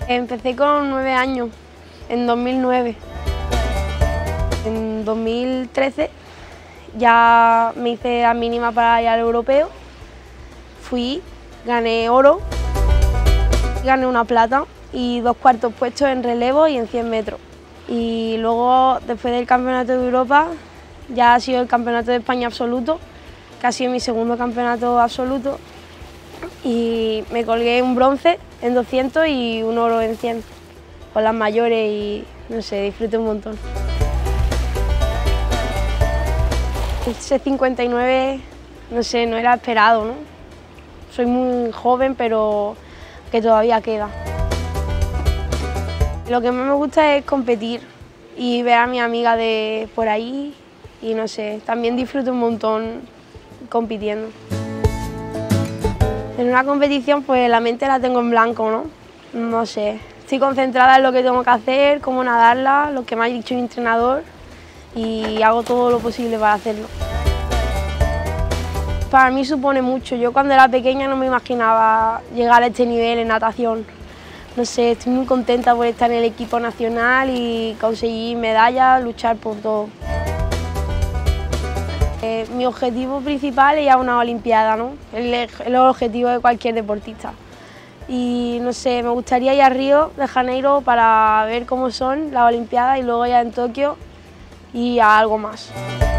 Empecé con 9 años, en 2009. En 2013 ya me hice la mínima para ir al europeo. Fui, gané oro, gané una plata y 2 cuartos puestos en relevo y en 100 metros. Y luego, después del Campeonato de Europa, ya ha sido el Campeonato de España absoluto, que ha sido mi segundo campeonato absoluto. Y me colgué un bronce en 200 y un oro en 100, con las mayores y no sé, disfruté un montón. Ese 59, no sé, no era esperado, ¿no? Soy muy joven, pero que todavía queda. Lo que más me gusta es competir y ver a mis amigas de por ahí y no sé, también disfruto un montón compitiendo. En una competición pues la mente la tengo en blanco, ¿no? No sé, estoy concentrada en lo que tengo que hacer, cómo nadarla, lo que me ha dicho mi entrenador y hago todo lo posible para hacerlo. Para mí supone mucho, yo cuando era pequeña no me imaginaba llegar a este nivel en natación. No sé, estoy muy contenta por estar en el equipo nacional y conseguir medallas, luchar por todo. Mi objetivo principal es ir a una Olimpiada, ¿no? Es el objetivo de cualquier deportista. Y no sé, me gustaría ir a Río de Janeiro para ver cómo son las Olimpiadas y luego ya en Tokio y a algo más.